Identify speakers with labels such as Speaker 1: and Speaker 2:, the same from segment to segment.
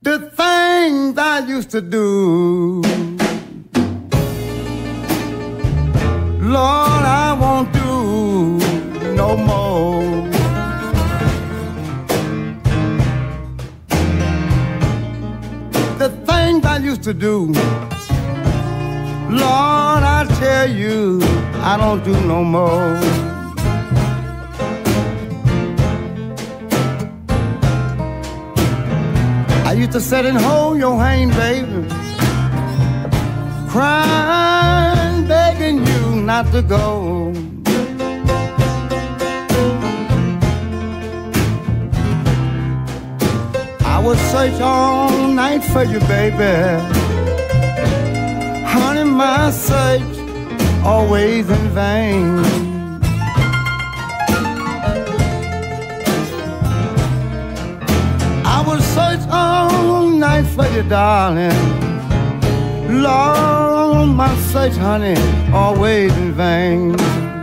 Speaker 1: The things I used to do, Lord, I won't do no more. The things I used to do, Lord, I tell you, I don't do no more. I used to sit and hold your hand, baby, crying, begging you not to go. I would search all night for you, baby. Honey, my search always in vain. I would search all night for you, darling. Lord, my search, honey, always in vain.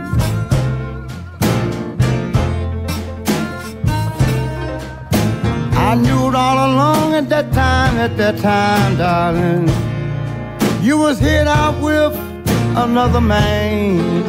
Speaker 1: I knew it all along at that time, darling. You was hid out with another man.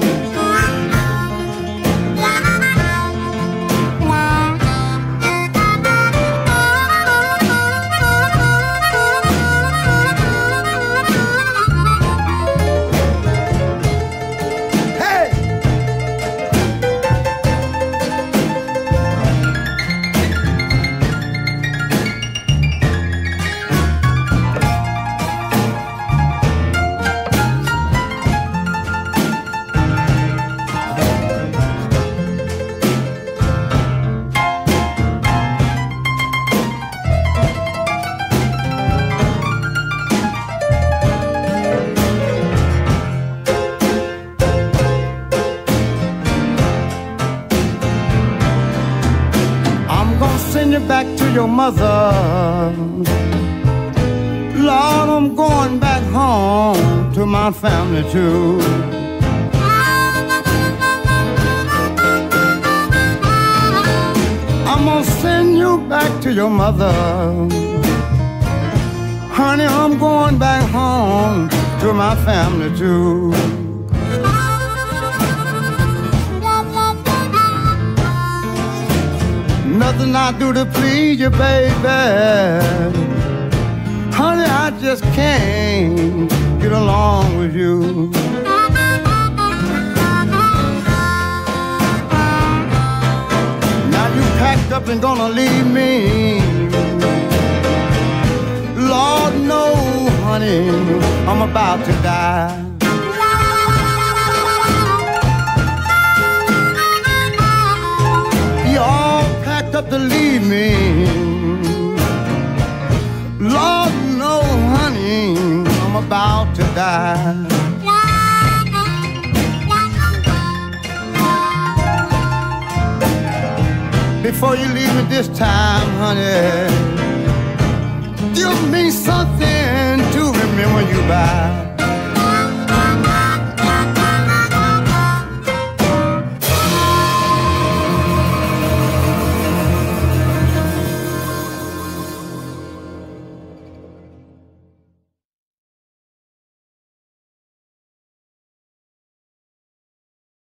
Speaker 1: Send you back to your mother. Lord, I'm going back home to my family too. I'm gonna send you back to your mother. Honey, I'm going back home to my family too. Nothing I do to please you, baby. Honey, I just can't get along with you. Now you packed up and gonna leave me. Lord, no, honey, I'm about to die. Up to leave me. Lord, no, honey, I'm about to die. Before you leave me this time, honey, give me something to remember you by.